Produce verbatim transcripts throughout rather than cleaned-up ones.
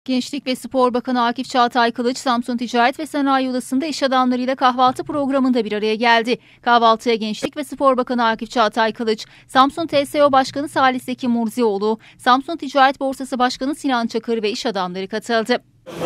Gençlik ve Spor Bakanı Akif Çağatay Kılıç, Samsun Ticaret ve Sanayi Odası'nda iş adamlarıyla kahvaltı programında bir araya geldi. Kahvaltıya Gençlik ve Spor Bakanı Akif Çağatay Kılıç, Samsun T S O Başkanı Salih Zeki Murzioğlu, Samsun Ticaret Borsası Başkanı Sinan Çakır ve iş adamları katıldı.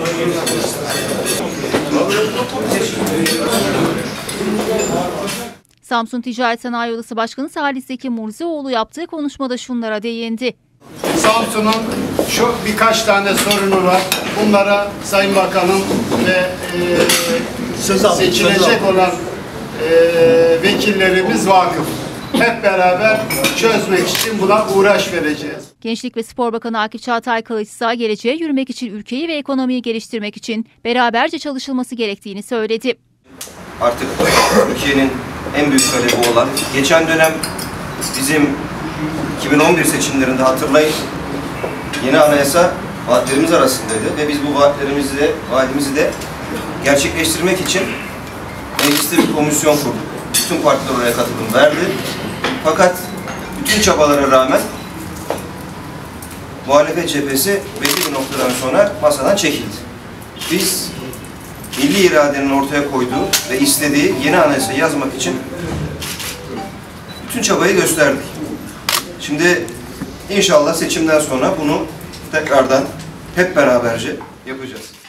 Samsun Ticaret Sanayi Odası Başkanı Salih Zeki Murzioğlu yaptığı konuşmada şunlara değindi. Samsun'un şu birkaç tane sorunu var. Bunlara Sayın Bakanım ve e, seçilecek olan e, vekillerimiz vakıf. Hep beraber çözmek için buna uğraş vereceğiz. Gençlik ve Spor Bakanı Akif Çağatay Kılıç ise geleceğe yürümek için ülkeyi ve ekonomiyi geliştirmek için beraberce çalışılması gerektiğini söyledi. Artık Türkiye'nin en büyük talebi olan, geçen dönem bizim iki bin on bir seçimlerinde hatırlayın, yeni anayasa vaatlerimiz arasındaydı ve biz bu vaatlerimizi de, vaadimizi de gerçekleştirmek için mecliste bir komisyon kurduk. Bütün partiler oraya katılım verdi. Fakat bütün çabalara rağmen muhalefet cephesi belli bir noktadan sonra masadan çekildi. Biz milli iradenin ortaya koyduğu ve istediği yeni anayasayı yazmak için bütün çabayı gösterdik. Şimdi inşallah seçimden sonra bunu tekrardan hep beraberce yapacağız.